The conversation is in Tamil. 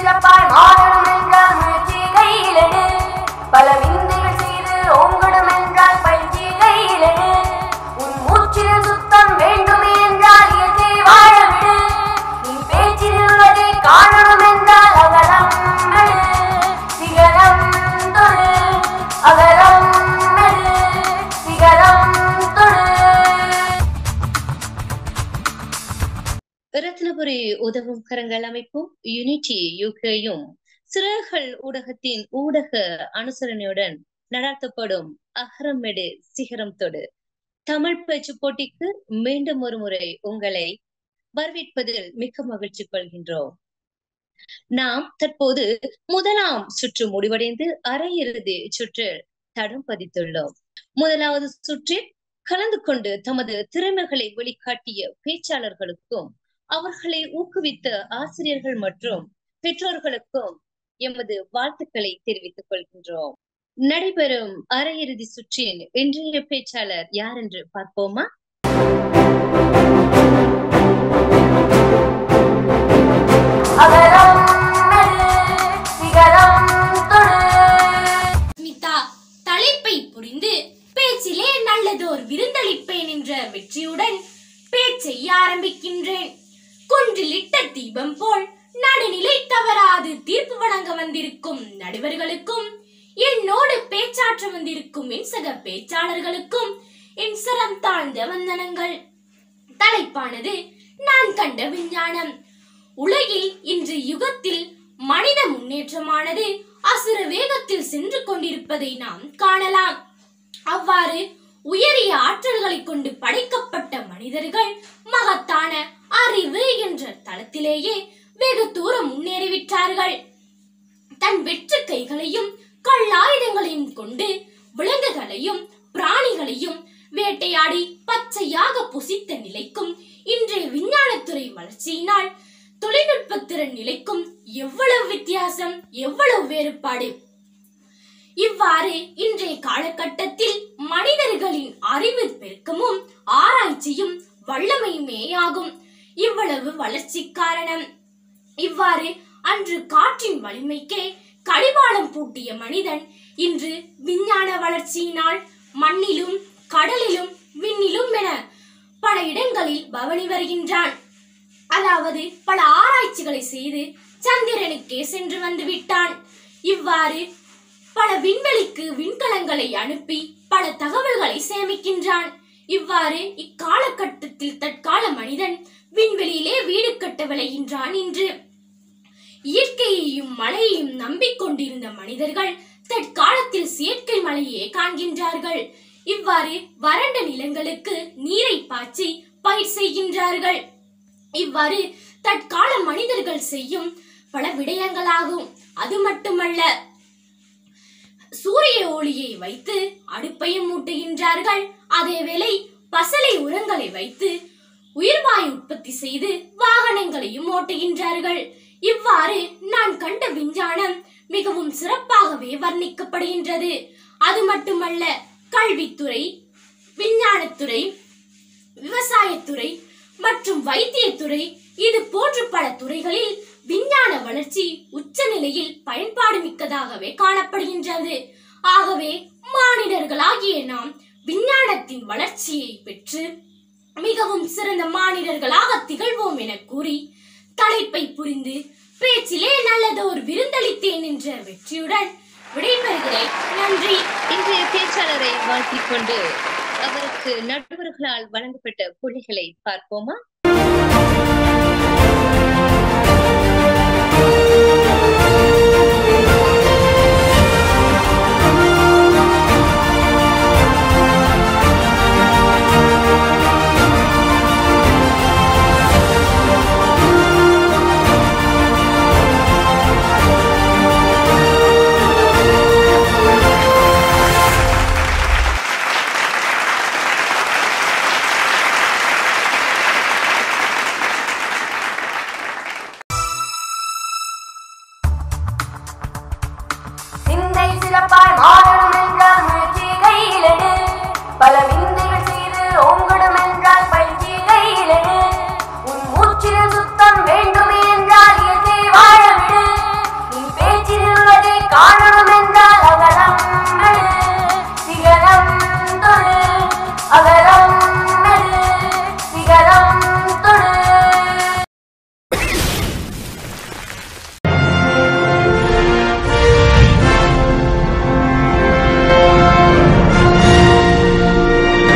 சிறப்பாய் மாறணும் என்றால் முயற்சி கையிலெடு. பல விந்தைகள் செய்து ஓங்கணும் என்றால் பயிற்சி கையிலெடு. உன் மூச்சில் சுத்தம் வேண்டுமே என்றால் இயற்கை வாழவிடு. நீ பேச்சில் உள்ளதை காணணும் என்றால் அகலம் எடு. சிகரம் தொடு, அகலம் எடு, சிகரம் தொடு. ரத்னபுரி உதவும் கரங்கள் அமைப்பும் யூனிட்டி யூகேயும் சிறகுகள் ஊடகத்தின் ஊடக அனுசரணையுடன் நடாத்தப்படும் அகரமெடு சிகரம் தொடு தமிழ் பேச்சு போட்டிக்கு மீண்டும் ஒரு முறை உங்களை வரவேற்பதில் மிக்க மகிழ்ச்சி கொள்கின்றோம். நாம் தற்போது முதலாம் சுற்று முடிவடைந்து அரையிறுதி சுற்றில் தடம் பதித்துள்ளோம். முதலாவது சுற்றில் கலந்து கொண்டு தமது திறமைகளை வெளிக்காட்டிய பேச்சாளர்களுக்கும் அவர்களை ஊக்குவித்த ஆசிரியர்கள் மற்றும் பெற்றோர்களுக்கும் எமது வாழ்த்துக்களை தெரிவித்துக் கொள்கின்றோம். நடைபெறும் அரையிறுதி சுற்றின் இன்றைய பேச்சாளர் யார் என்று பார்ப்போமா? ஸ்மிதா தலைப்பை புரிந்து பேச்சிலே நல்லதோர் விருந்தளிப்பேன் என்ற வெற்றியுடன் பேச்சை ஆரம்பிக்கின்றேன். குன்றிலிட்ட தீபம் போல் நடுநிலை தவறாது தீர்ப்பு வழங்க வந்திருக்கும் நடுவர்களுக்கும், என்னோடு பேச்சாற்ற வந்திருக்கும் என் சக பேச்சாளர்களுக்கும் என் சிரம் தாழ்ந்த வந்தனங்கள். தலைப்பானது நான் கண்ட விஞ்ஞானம். உலகில் இன்று யுகத்தில் மனித முன்னேற்றமானது அசுர வேகத்தில் சென்று கொண்டிருப்பதை நாம் காணலாம். அவ்வாறு உயரிய ஆற்றல்களை கொண்டு படைக்கப்பட்ட மனிதர்கள் மகத்தான அறிவு என்ற தளத்திலேயே வெகு தூரம் முன்னேறிவிட்டார்கள். தன் வெற்று கைகளையும் கல்லாயுதங்களையும் கொண்டு விலங்குகளையும் பிராணிகளையும் வேட்டையாடி பச்சையாக புசித்த நிலைக்கும் இன்றைய விஞ்ஞானத்துறை வளர்ச்சியினால் தொழில்நுட்பத்திறன் நிலைக்கும் எவ்வளவு வித்தியாசம், எவ்வளவு வேறுபாடு! இவ்வாறு இன்றைய காலகட்டத்தில் மனிதர்களின் அறிவு பெருக்கமும் ஆராய்ச்சியும் வல்லமையுமே ஆகும். இவ்வளவு வளர்ச்சி காரணம். இவ்வாறு அன்று காற்றின் வலிமைக்கே கடிவாளம் பூட்டிய மனிதன் இன்று விஞ்ஞான வளர்ச்சியினால் மண்ணிலும் கடலிலும் விண்ணிலும் என பல இடங்களில் பவனி வருகின்றான். அதாவது பல ஆராய்ச்சிகளை செய்து சந்திரனுக்கே சென்று வந்து விட்டான். இவ்வாறு பல விண்வெளிக்கு விண்கலங்களை அனுப்பி பல தகவல்களை சேமிக்கின்றான். இவ்வாறு இக்காலகட்டத்தில் தற்கால மனிதன் விண்வெளியிலே வீடு கட்ட விளைகின்றான். இன்று இயற்கையையும் மழையையும் நம்பிக்கொண்டிருந்த மனிதர்கள் தற்காலத்தில் செயற்கை மழையே காண்கின்றார்கள். இவ்வாறு வறண்ட நிலங்களுக்கு நீரை பாய்ச்சி பயிர் செய்கின்றார்கள். இவ்வாறு தற்கால மனிதர்கள் செய்யும் பல விடயங்களாகும். அது மட்டுமல்ல, சூரிய ஒளியை வைத்து அடுப்பையும் மூட்டுகின்றார்கள். அதேவேளை பசலை உரங்களை வைத்து உயிர்வாயு உற்பத்தி செய்து வாகனங்களையும் ஓட்டுகின்றார்கள். இவ்வாறு நான் கண்ட விஞ்ஞானம் மிகவும் சிறப்பாகவே வர்ணிக்கப்படுகின்றது. அது மட்டுமல்ல, கல்வித்துறை, விஞ்ஞானத்துறை, விவசாயத்துறை மற்றும் வைத்தியத்துறை இது போன்ற பல துறைகளில் விஞ்ஞான வளர்ச்சி உச்ச நிலையில் பயன்பாடு மிக்கதாகவே காணப்படுகின்றது. ஆகவே மானிடர்களாகிய நாம் விஞ்ஞானத்தின் வளர்ச்சியை பெற்று மிகவும் சிறந்த மானிடர்களாக திகழ்வோம் என கூறி தலைப்பை புரிந்து பேச்சிலே நல்லதோர் விருந்தளித்தேன் என்ற வெற்றியுடன் விடைபெறுகிறேன். நன்றி. இன்றைய பேச்சாளரை வாழ்த்திக் கொண்டு அவருக்கு நடுவர்களால் வழங்கப்பட்ட புள்ளிகளை பார்ப்போமா? சிறப்பாய் மாறணும் என்றால் முயற்சி கையிலெடு. பல